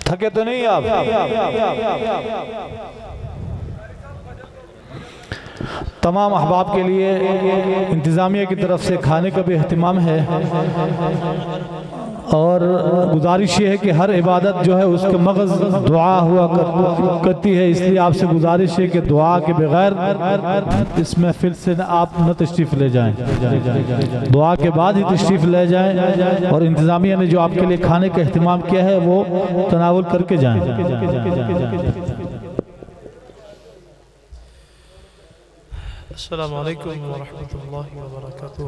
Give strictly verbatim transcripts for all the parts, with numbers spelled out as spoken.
تھکے تو نہیں آپ؟ تمام احباب کے لیے انتظامیہ کی طرف سے کھانے کا بھی اہتمام ہے، اور گزارش یہ ہے کہ ہر عبادت جو ہے اس کے مغز دعا ہوا کرتی ہے، اس لیے آپ سے گزارش ہے کہ دعا کے بغیر اس محفل سے آپ نہ تشریف لے جائیں، دعا کے بعد ہی تشریف لے جائیں، اور انتظامیہ نے جو آپ کے لیے کھانے کا اہتمام کیا ہے وہ تناول کر کے جائیں۔ السلام علیکم ورحمۃ اللہ وبرکاتہ۔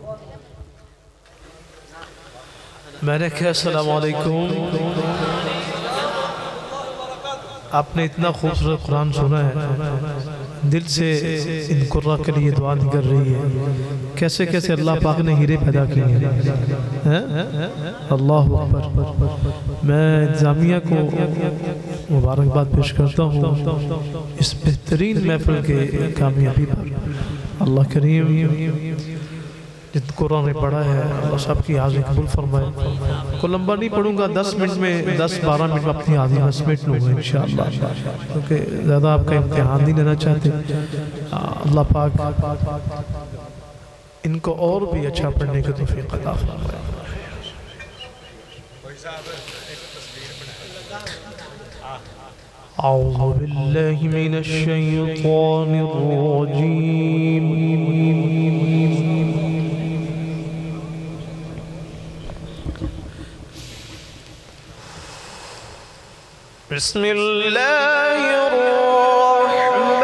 میں نے کہا السلام علیکم۔ آپ نے اتنا خوبصورت قرآن سنا ہے، دل سے ان قرآ کے لیے دعا نکل رہی ہے، کیسے کیسے اللہ پاک نے ہیرے پیدا کیے ہیں۔ اللہ اکبر۔ میں انتظامیہ کو مبارکباد پیش کرتا ہوں اس بہترین محفل کے کامیابی پر۔ اللہ کریم جن قرآن نے پڑھا ہے اللہ سب کی حاضری قبول فرمائے۔ کو لمبا نہیں پڑھوں گا، دس منٹ میں دس بارہ منٹ میں اپنی حاضری میں سمیٹ لوں گا انشاءاللہ، کیونکہ زیادہ آپ کا امتحان نہیں لینا چاہتے۔ اللہ پاک ان کو اور بھی اچھا پڑھنے کی توفیق عطا فرمائے۔ اعوذ باللہ من الشیطان الرجیم، بسم اللہ الرحمن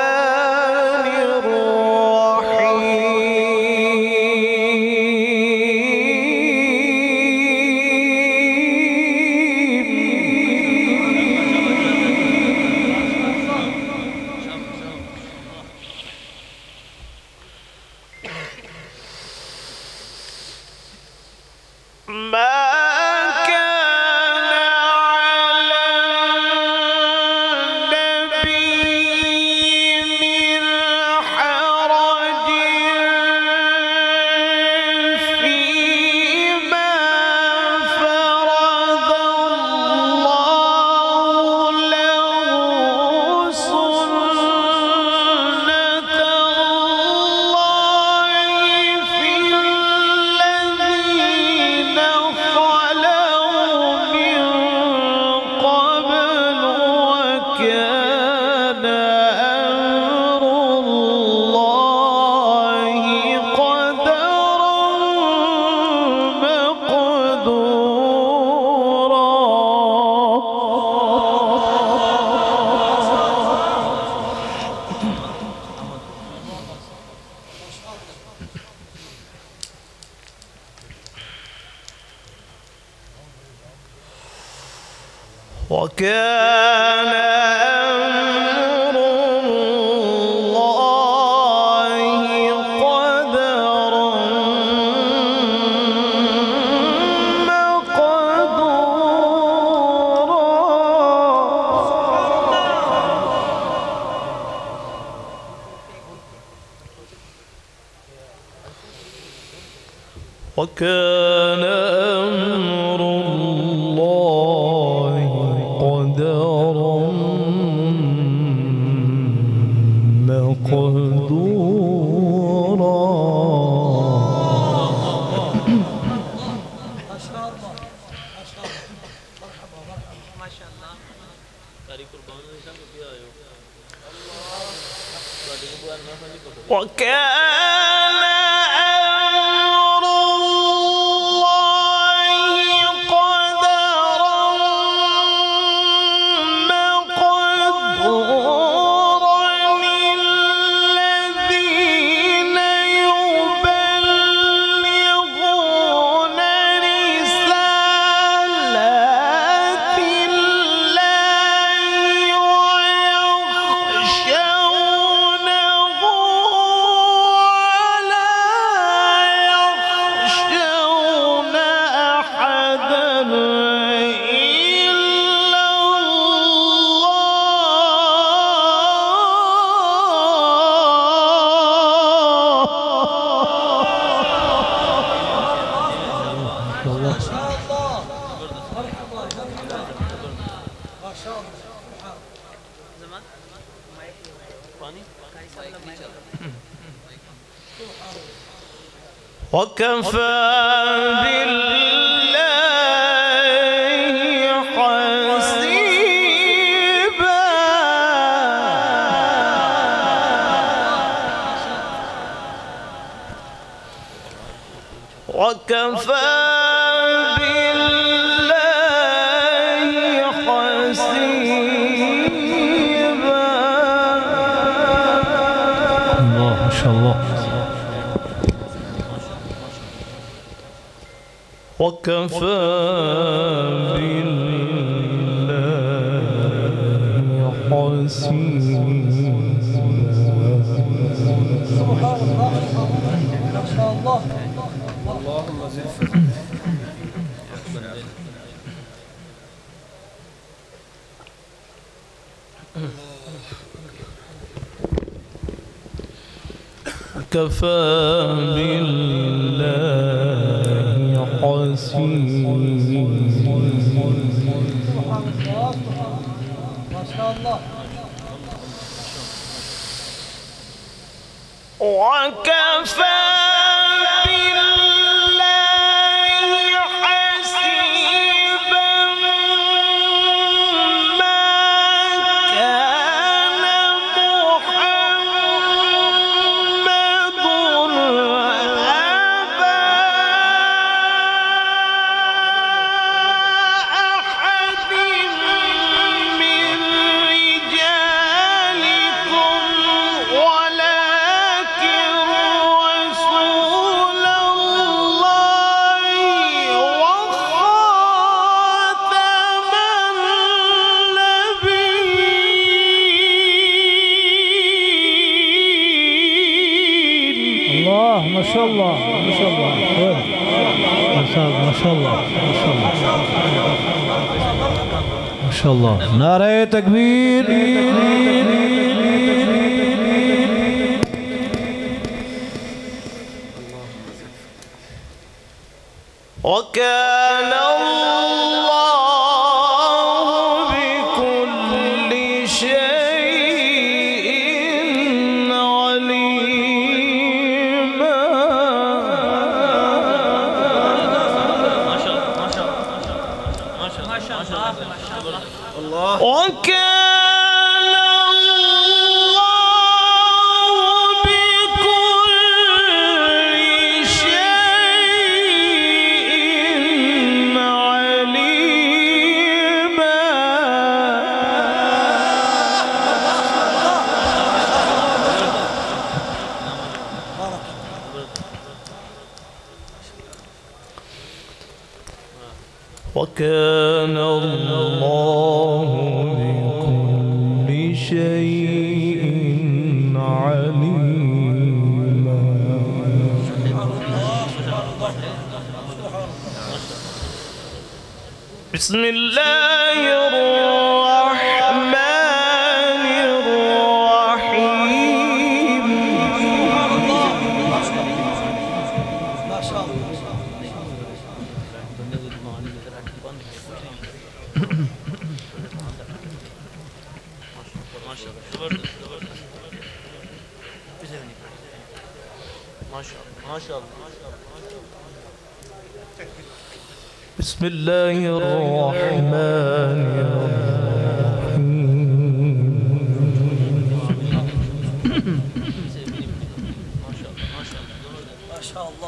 وَكَانَ أَمْرُ اللَّهِ قَدَرًا مَقْدُورًا وَكَانَ أَمْرُ اللَّهِ قَدَرًا مَقْدُورًا۔ وَكَانَ أَمْرُ اللَّهِ قَدَرًا مَقْدُورًا لِلَّذِينَ يُبَلِّغُونَ رِسَالَاتِ اللَّهِ وَيَخْشَوْنَهُ وكفى بالله حسيبا وكفى بالله حسيبا. الله ما شاء الله. وكفى بالله حسيبا. سبحان الله ما شاء الله. اللهم زد كفى بالله حسيبا. ما شاء الله. وكفى بالله حسيبا. ما كان محمد أبا أحد من رجالكم ولكن رسول الله وخاتم النبيين. الله ما شاء الله ما شاء الله ما شاء الله ما شاء الله ما شاء الله. नारे तकबीर. وكان الله بكل شيء عليما. وكان الله بكل شيء عليما. وكان الله بكل شيء عليما. بسم الله الرحمن الرحيم. ما شاء الله. بسم الله الرحمن الرحيم. ما شاء الله.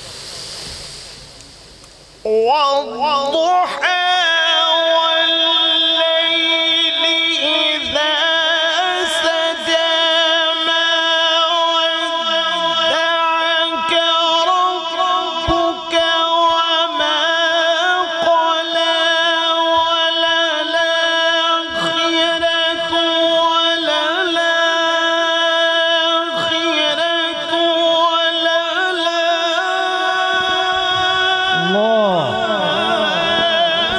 والضحى والليل إذا سجى ما ودعك ربك وما قلى وللآخرة وللآخرة وللآخرة الله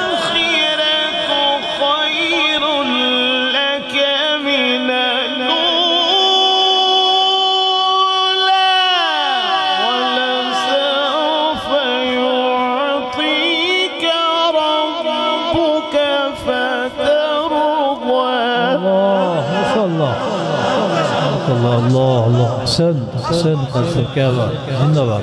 माशाअल्लाह अल्लाह अल्लाह अल्लाह हसन हसन हसन क्या बात जिंदाबाद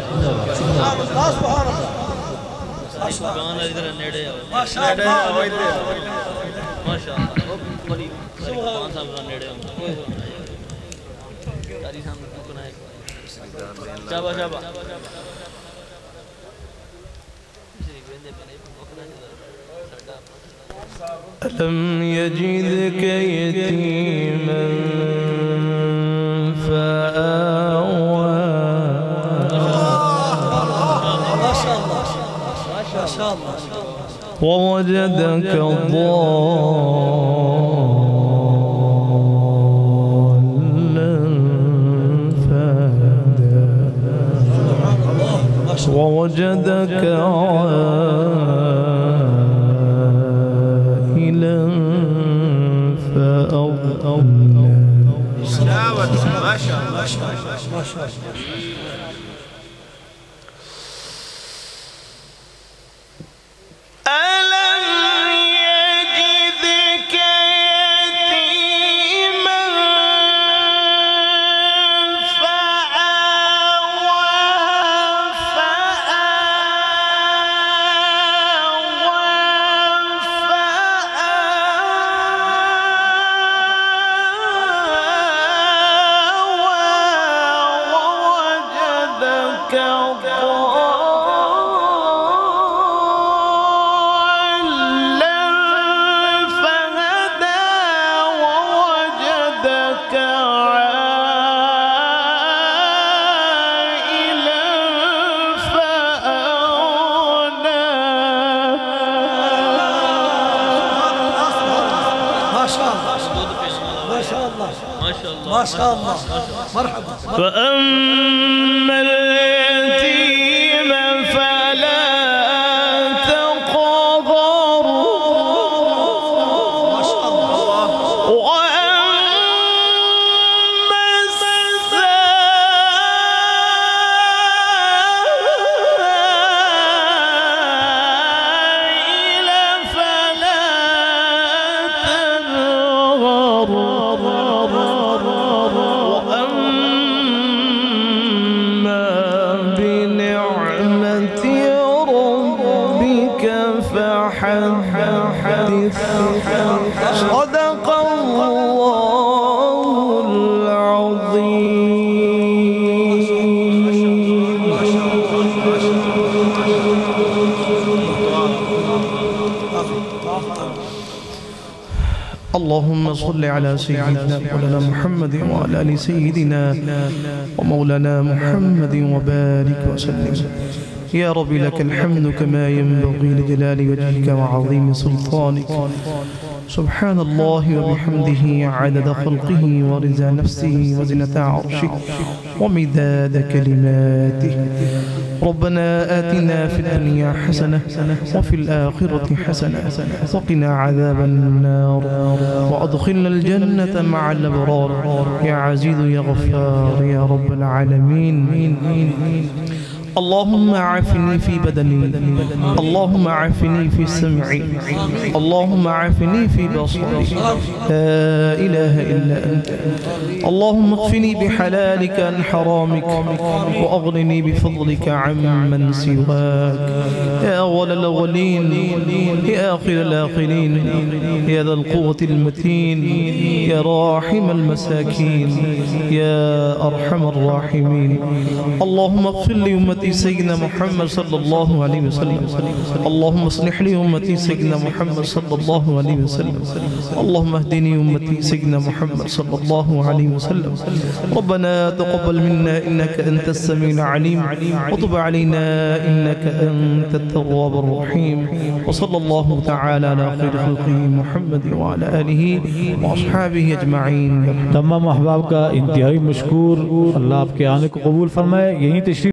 ألم يجدك يتيما فآوى ما شاء الله ما شاء الله ووجدك ضالا فهدى ووجدك عائلا فأغنى ما شاء الله ما شاء الله ما شاء الله ما شاء الله مرحبا. فأما اليتيم فلا تقهر ما شاء الله. وأما السائل فلا تنهر فحدث. صدق الله العظيم. اللهم صل على سيدنا مولانا محمد وعلى آل سيدنا ومولانا محمد وبارك وسلم. يا رب لك الحمد كما ينبغي لجلال وجهك وعظيم سلطانك. سبحان الله وبحمده عدد خلقه ورضا نفسه وزنة عرشه ومداد كلماته. ربنا آتنا في الدنيا حسنة وفي الآخرة حسنة وقنا عذاب النار وأدخلنا الجنة مع الأبرار يا عزيز يا غفار يا رب العالمين. اللهم عافني في بدني، اللهم عافني في سمعي، اللهم عافني في بصري، لا إله إلا أنت. اللهم اكفني بحلالك عن حرامك وأغنني بفضلك عمن سواك. يا أول الأولين يا آخر الآخرين يا ذا القوة المتين يا راحم المساكين يا أرحم الراحمين. اللهم اغفر لأمتي سيدنا محمد صلى الله عليه وسلم. اللهم اصلح لي أمتي سيدنا محمد صلى الله عليه وسلم. اللهم اهدني أمتي سيدنا محمد صلى الله عليه وسلم. ربنا تقبل منا إنك أنت السميع العليم وتب علينا إنك أنت التواب الرحيم. وصلى الله تعالى على خير خلقه محمد وعلى آله وأصحابه أجمعين. तमाम अहबाब का इंतहाई मशकूर। अल्लाह आपके आने को कबूल फरमाए। यहीं तशरीफ